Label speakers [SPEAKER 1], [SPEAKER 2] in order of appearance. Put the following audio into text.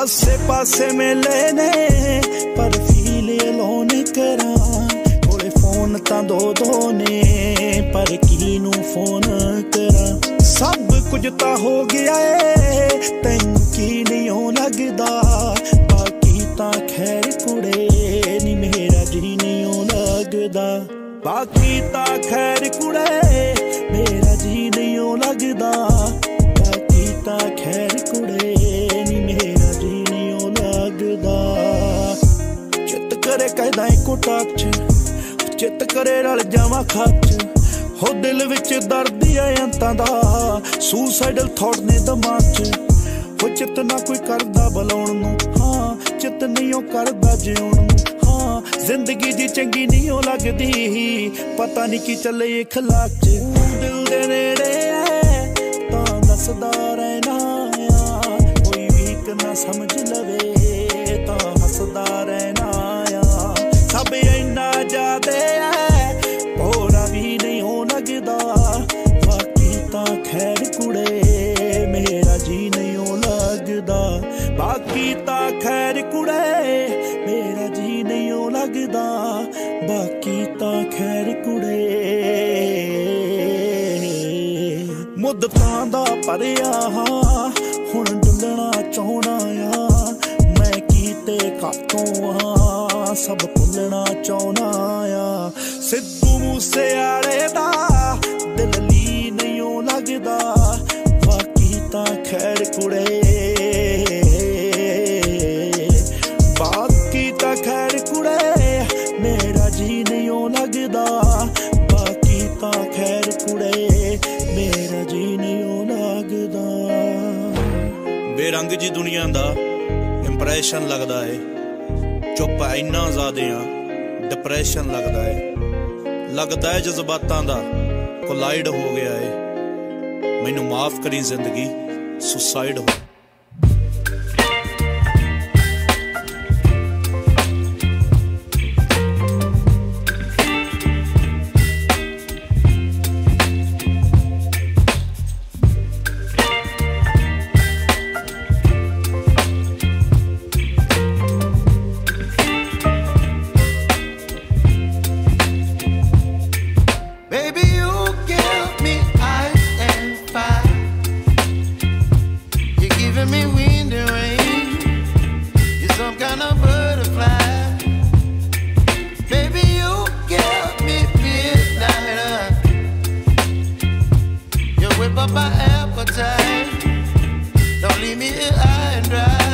[SPEAKER 1] आसे पासे मिले ने पर फील अलोन करा कोले फोन तां दो दो ने पर किनू फोन करा सब कुछ तां हो गया है तैनू की नहीं लगदा बाकी तां खैर कुड़े नी मेरा जी नहीं लगदा बाकी तां खैर कुड़े मेरा जी नहीं लगदा बाकी तां खैर कुड़े नी मेरा जी नहीं लगदा चित करे कहदा इको टच चित करे रल जावां खच हो दिल विच दर्द है अंतां दा सुसाइडल थॉट ने दिमाग च हो चित ना कोई करदा बुलाउण नूं हाँ चित नहीं ओ करदा जिउण नूं हाँ जिंदगी जी चंगी नहीं ओ लगदी पता नहीं की चले इखलाक च दिल दे नेड़े है तां दसदा रहना आ कोई वीक ना समझ लवे तां हसदा रहना आ सब इन्ना जादे है भोरा भी नहीं हो लगदा बाकी तां खैर कुड़े मेरा जी नहीं हो लगदा बाकी तां खैर कुड़े मेरा जी नहीं हो लगदा बाकी तां खैर कुड़े मुद्दतां दा भरिया हुण डुलना चाहना आ मैं कीते कातों सब भुलना चाहना आ सिद्धू मूसे आले दा दिल ली नहीं ओ लगदा बाकी तां खैर कुड़े बाकी तां खैर कुड़े मेरा जी नहीं ओ लगदा बाकी तां खैर कुड़े मेरा जी नहीं ओ लगदा बेरंग जी दुनिया दा इंप्रेशन लगदा है चुप इन्ना ज़्यादा डिप्रैशन लगदा है जज्बातां दा कोलाइड हो गया है मैनू माफ करी जिंदगी सुसाइड हो
[SPEAKER 2] me wind and rain. You're some kind of butterfly. Baby, you give me midnight. You whip up my appetite. Don't leave me here high and dry.